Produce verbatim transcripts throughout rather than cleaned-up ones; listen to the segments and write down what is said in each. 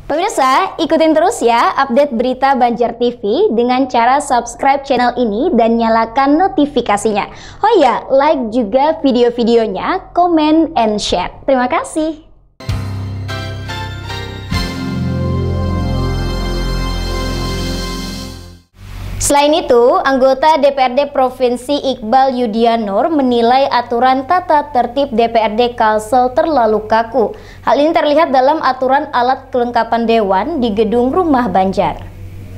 Pemirsa, ikutin terus ya update berita Banjar T V dengan cara subscribe channel ini dan nyalakan notifikasinya. Oh ya, like juga video-videonya, comment and share. Terima kasih. Selain itu, anggota D P R D Provinsi Iqbal Yudianur menilai aturan tata tertib D P R D Kalsel terlalu kaku. Hal ini terlihat dalam aturan alat kelengkapan dewan di gedung Rumah Banjar.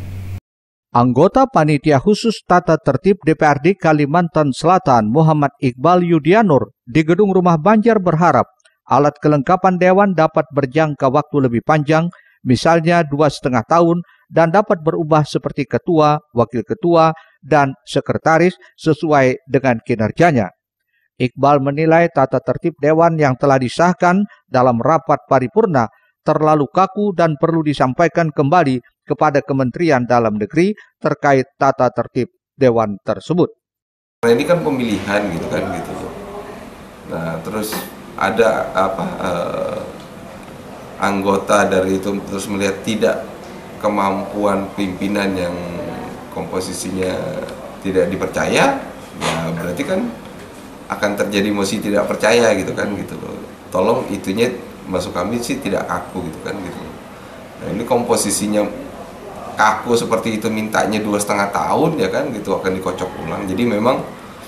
Anggota Panitia Khusus Tata Tertib D P R D Kalimantan Selatan Muhammad Iqbal Yudianur di gedung Rumah Banjar berharap alat kelengkapan dewan dapat berjangka waktu lebih panjang, misalnya dua setengah tahun, dan dapat berubah seperti ketua, wakil ketua, dan sekretaris sesuai dengan kinerjanya. Iqbal menilai tata tertib dewan yang telah disahkan dalam rapat paripurna terlalu kaku dan perlu disampaikan kembali kepada Kementerian Dalam Negeri terkait tata tertib dewan tersebut. Nah, ini kan pemilihan gitu kan gitu. Nah, terus ada apa eh, anggota dari itu terus melihat tidak kemampuan pimpinan yang komposisinya tidak dipercaya, ya berarti kan akan terjadi mosi tidak percaya gitu kan gitu loh. Tolong itunya masuk kami sih tidak kaku gitu kan gitu. Nah, ini komposisinya kaku seperti itu mintanya dua setengah tahun ya kan gitu akan dikocok ulang. Jadi memang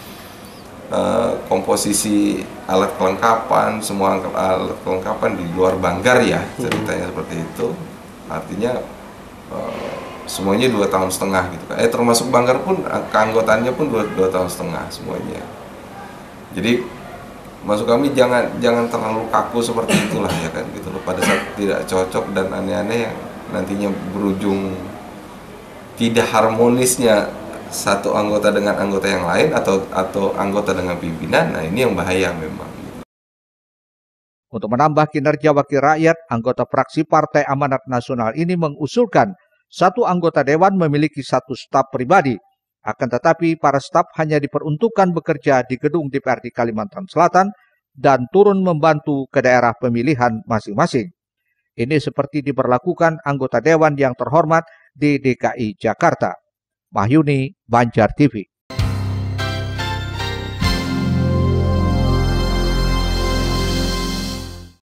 uh, komposisi alat kelengkapan semua alat kelengkapan di luar Banggar ya ceritanya seperti itu. Artinya Uh, semuanya dua tahun setengah gitu kan. Eh termasuk Banggar pun keanggotaannya pun dua, dua tahun setengah semuanya. Jadi masuk kami jangan jangan terlalu kaku seperti itulah ya kan gitu loh. Pada saat tidak cocok dan aneh-aneh yang nantinya berujung tidak harmonisnya satu anggota dengan anggota yang lain atau atau anggota dengan pimpinan. Nah ini yang bahaya memang. Untuk menambah kinerja wakil rakyat, anggota fraksi Partai Amanat Nasional ini mengusulkan satu anggota dewan memiliki satu staf pribadi. Akan tetapi para staf hanya diperuntukkan bekerja di gedung D P R D Kalimantan Selatan dan turun membantu ke daerah pemilihan masing-masing. Ini seperti diberlakukan anggota dewan yang terhormat di D K I Jakarta. Mahyuni, Banjar T V.